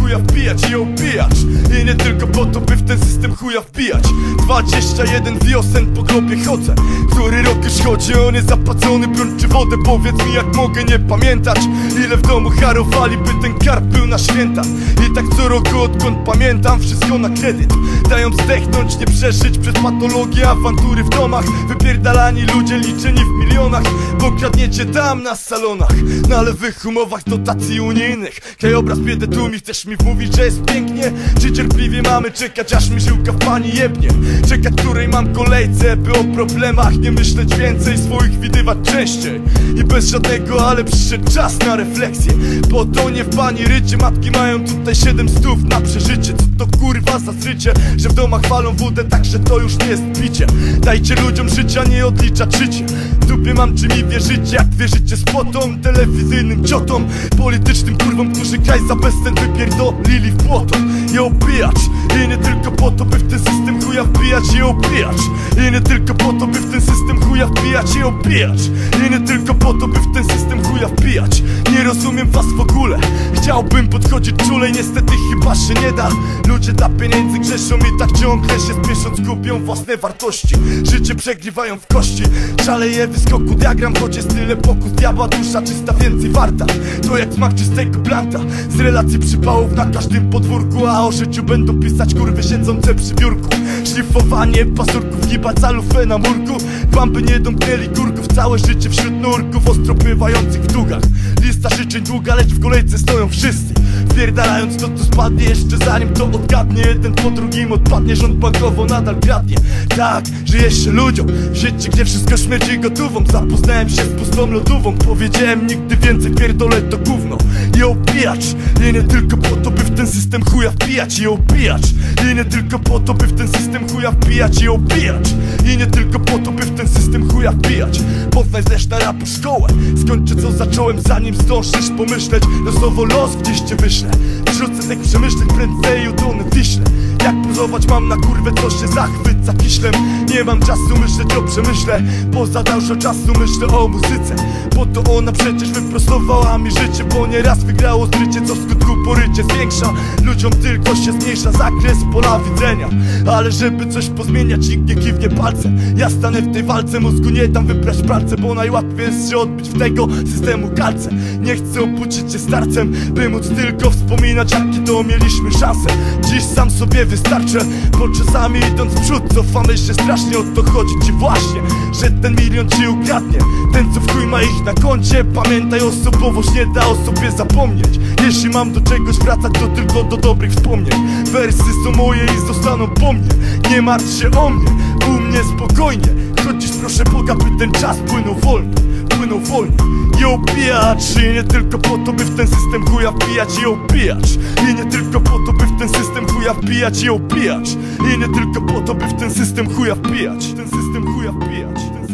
chuja wbijać i opijać. I nie tylko po to, by w ten system chuja wbijać. 21 wiosen po globie chodzę. Który rok już chodzi o niezapłacony prąd czy wodę. Powiedz mi, jak mogę nie pamiętać, ile w domu harowali, by ten karp był na święta. I tak co roku, odkąd pamiętam, wszystko na kredyt. Dają zdechnąć, nie przeżyć przez patologię, awantury w domach. Wypierdalani ludzie liczeni w milionach, bo kradniecie tam na salonach, na lewych umowach dotacji unijnych. Krajobraz biedę tłumi, chcesz mi wmówić, że jest pięknie? Czy cierpliwie mamy czekać, aż mi żyłka w pani jebnie? Czekać, której mam kolejce, by o problemach nie myśleć więcej, swoich widywać częściej. I bez żadnego ale przyszedł czas na refleksję. Po to nie w pani rycie, matki mają tutaj 700 na przeżycie. Co to kurwa za zrycie, że w domach walą wódę, tak że to już nie jest picie. Dajcie ludziom życia, nie odliczać życie. W dupie mam, czy mi wierzycie, jak wierzycie spotom, telewizyjnym ciotom, politycznym kurwom, którzy kraj za bezcen wypierdolili w błoto. I opijać, i nie tylko po to, by w ten system chuja wbijać i opijać. I nie tylko po to, by w ten system chuja wbijać i opijać. I nie tylko po to, by w ten system chuja wbijać. Nie rozumiem was w ogóle, chciałbym podchodzić czule i niestety chyba się nie da. Ludzie dla pieniędzy grzeszą i tak ciągle się spiesząc gubią własne wartości. Życie przegrywają w kości, szaleje wyskoku diagram, choć jest tyle pokus diabła, dusza czysta więcej warta. To jak smak czystego planta, z relacji przypałów na każdym podwórku. A o życiu będą pisać kurwy siedzące przy biurku. Szlifowanie pasurków, gibać za lufę na murku. Bamby nie domknęli kurków, całe życie wśród nurków ostro pływających w długach. Lista życzeń długa, lecz w kolejce stoją wszyscy, wpierdalając to, co spadnie jeszcze zanim to odgadnie. Jeden po drugim odpadnie, rząd bankowo nadal kradnie. Tak, żyje się ludziom w świecie, gdzie wszystko śmierdzi gotową. Zapoznałem się z pustą lodową, powiedziałem nigdy więcej, pierdolę to gówno. I opijać, i nie tylko po to, by w ten system chuja wbijać i opijać. I nie tylko po to, by w ten system chuja wbijać i opijać. I nie tylko po to, by w ten system chuja wbijać. Poznaj zresztą rapu szkołę, skończę co zacząłem, zanim zdążysz pomyśleć. Losowo los gdzieś cię wyślę, wśród setek przemyśleń prędzej utonę w Wiśle. Jak prózować mam na kurwę, to się zachwyca kiślem. Nie mam czasu myśleć o przemyśle, poza dużo czasu myślę o muzyce. Bo to ona przecież wyprostowała mi życie, bo nieraz wygrało zrycie, co w skutku porycie zwiększa. Ludziom tylko się zmniejsza zakres pola widzenia. Ale żeby coś pozmieniać, nikt nie kiwnie palcem. Ja stanę w tej walce, mózgu nie dam wybrać palce, bo najłatwiej jest się odbić w tego systemu kalce. Nie chcę obudzić się starcem, by móc tylko wspominać, jakie to mieliśmy szanse. Dziś sam sobie wystarczę, bo czasami idąc w przód cofamy się strasznie. O to chodzi ci właśnie, że ten milion ci ukradnie ten, co w chuj ma ich na koncie. Pamiętaj, osobowość nie da o sobie zapomnieć. Jeśli mam do czegoś wracać, to tylko do dobrych wspomnień. Wersy są moje i zostaną po mnie. Nie martw się o mnie, u mnie spokojnie. Chodzisz proszę Boga, by ten czas płynął wolno, płynął wolno. I opijać, i nie tylko po to, by w ten system chuja wbijać i opijać. I nie tylko po to, by w ten system chuja wbijać i opijać. I nie tylko po to, by w ten system chuja wbijać. Ten system chuja wbijać.